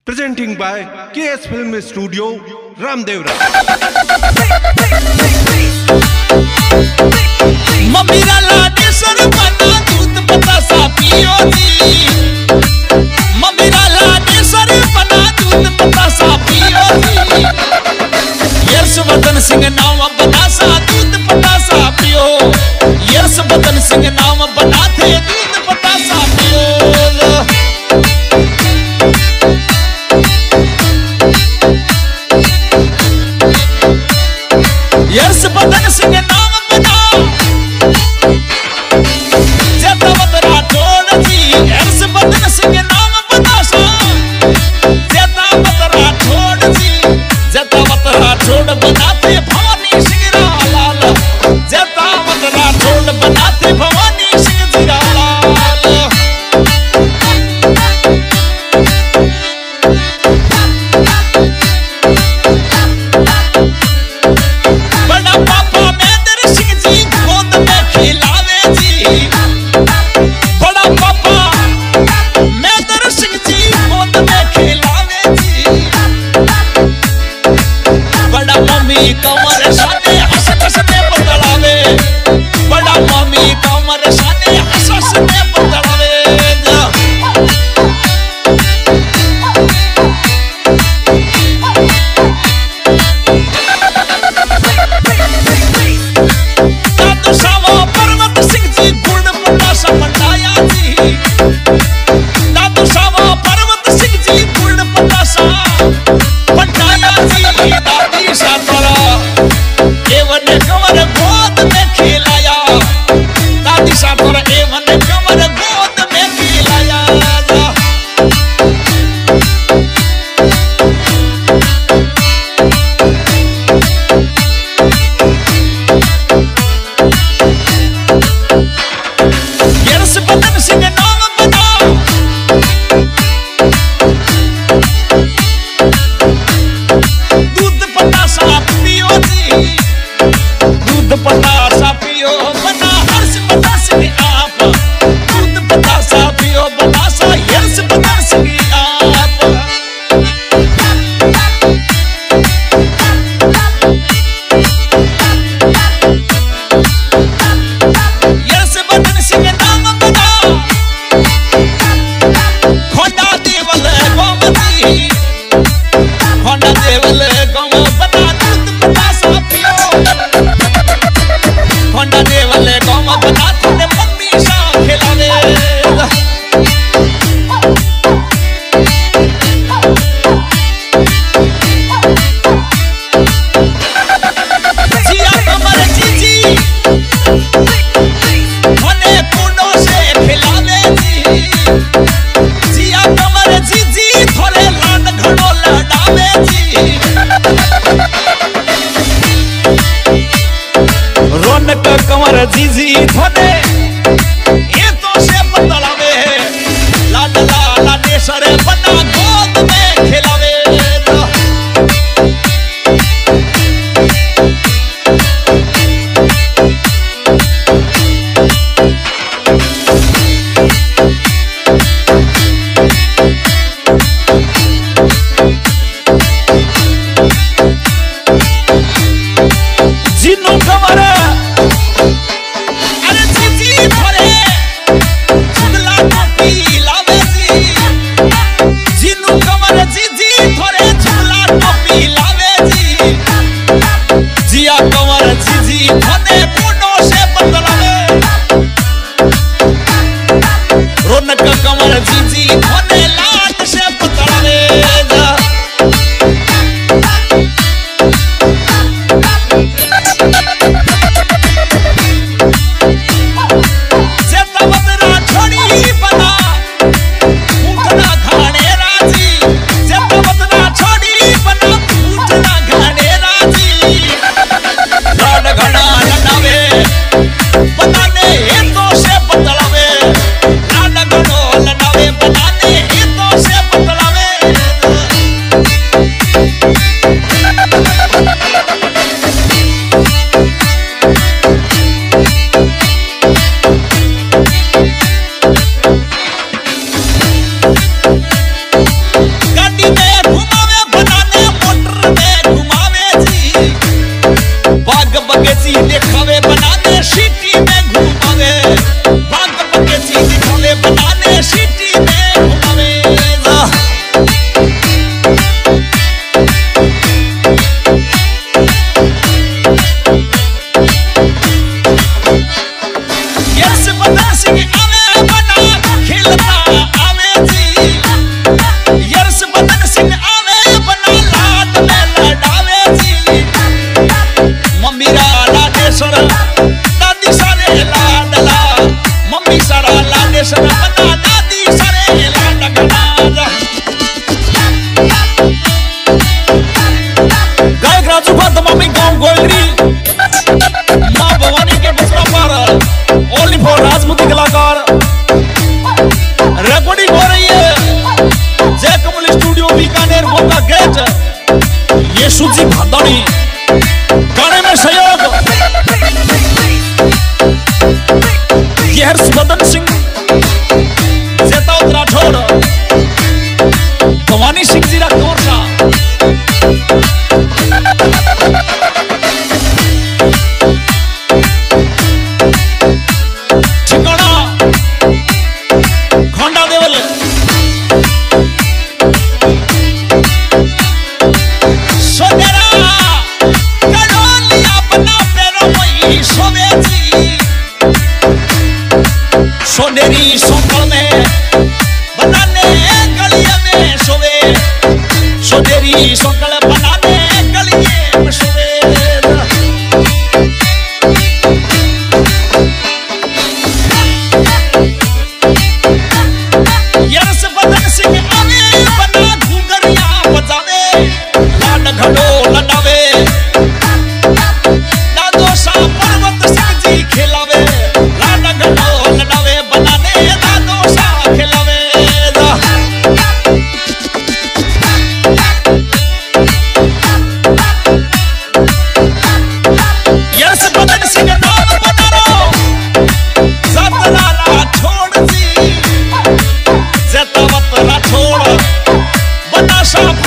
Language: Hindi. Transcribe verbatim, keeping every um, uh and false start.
Presenting by K S Film Studio, Ramdevra. ममीरा लाडे सर बना दूध बतासा पियो जी। ममीरा लाडे सर बना दूध बतासा पियो जी। यशवदन सिंह नाम बनासा दूध बतासा पियो। यशवदन सिंह नाम बनाते दूध बतासा पियो। यशवदन सिंह नाम बना जतावत राठौड़ जी। यशवदन सिंह नाम बनासा जतावत राठौड़ जी। जतावत राठौड़ बनाते भवानी सिंह लाल। जतावत राठौड़ बनाते भवानी सिंह जी लाल। बड़ा पापा महेंद्र सिंह जी गोद में खिलावे जी। बड़ा पापा महेंद्र सिंह जी गोद में खिलावे जी। बड़ा मम्मी कमर साने हंस हंस ने बदलावे। बड़ा मम्मी कमर साने हंस हंस ने बदलावे। परमत सिंह जी गुण पतासा मंडाया जी। दादू सावा परमत सिंह जी गुण पतासा मंडाया जी। दादी सातरा एवन कमर गोद में खिलाया। दादी सातरा एवन कमर गोद में खिलाया। यशवदन सिंह नाम बना दूध पतासा पियो जी। दूध पतासा पियो बना हर्षवदन सिंह आप। दूध पतासा पियो बनासा यशवदन सिंह आप। यशवदन सिंह नाम बना खोंडा देवल गाँव जी। खोंडा देवल गाँव बना दूध पतासा पियो। खोंडा देवल गाँव बना थोड़े मम्मी सा खिलावे। जिया कमर जीजी होने पुनो से खिलावे जी। जिया कमर जीजी थोड़े लाड घड़ो लड़ावे जी। रौनक कमर जीजी थोड़े ये तो से बदलावे। लाडला लाडे सरे बना गोद में खिलावे। जिन्हों खबर अरे सूजी भादानी गाने में सहयोग ये हर्षवर्धन सिंह जेतावत राठौड़ भवानी सिंह जी राठौरसा ठिकाना खोंडा देवल सोनेरा करोलिया बना पेरो वही सोवे जी सोनेरी सोकल में बनाने गलिया में सोवे सोनेरी सोकल बनाने गलिया में सोवे हर्षवर्धन सिंह आवे बना घुंघरिया बजावे लाड घड़ो लडावे दादो सा पर्वत सिंह जी खिलावे लाड घड़ो लडावे बनाने दादो सा खिलावे हर्षवर्धन सिंह नाम बनारो सतलाला छोड़ जी जेतावत राठौड़ बनासा